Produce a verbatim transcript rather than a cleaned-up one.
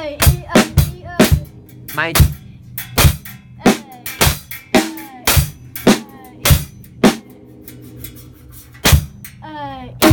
ยอีเอ้ยอีเอ้ยไม่เอ้ยเอ้ยเอ้ย